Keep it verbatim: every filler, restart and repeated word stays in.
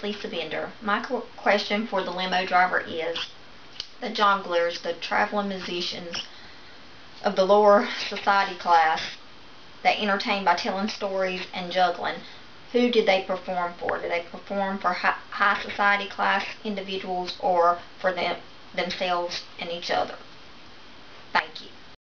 Lisa Bender. My question for the limo driver is, the jongleurs, the traveling musicians of the lower society class that entertain by telling stories and juggling, who did they perform for? Did they perform for high, high society class individuals or for them themselves and each other? Thank you.